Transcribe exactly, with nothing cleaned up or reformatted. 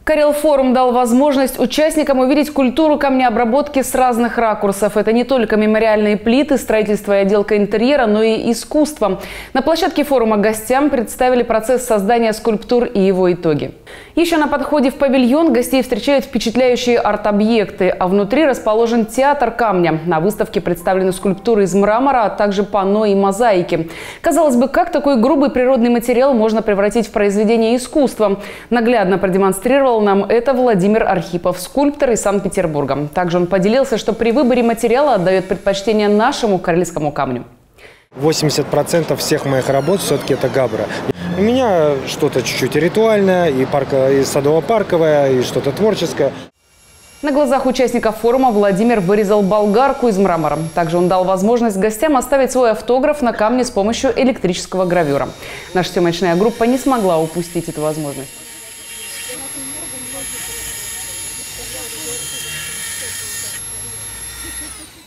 Карел-форум дал возможность участникам увидеть культуру камнеобработки с разных ракурсов. Это не только мемориальные плиты, строительство и отделка интерьера, но и искусство. На площадке форума гостям представили процесс создания скульптур и его итоги. Еще на подходе в павильон гостей встречают впечатляющие арт-объекты, а внутри расположен театр камня. На выставке представлены скульптуры из мрамора, а также панно и мозаики. Казалось бы, как такой грубый природный материал можно превратить в произведение искусства? Наглядно продемонстрировал нам это Владимир Архипов, скульптор из Санкт-Петербурга. Также он поделился, что при выборе материала отдает предпочтение нашему карельскому камню. восемьдесят процентов всех моих работ все-таки это габра. У меня что-то чуть-чуть ритуальное, и, парко, и садово-парковое, и что-то творческое. На глазах участников форума Владимир вырезал болгарку из мрамора. Также он дал возможность гостям оставить свой автограф на камне с помощью электрического гравюра. Наша съемочная группа не смогла упустить эту возможность. Thank you.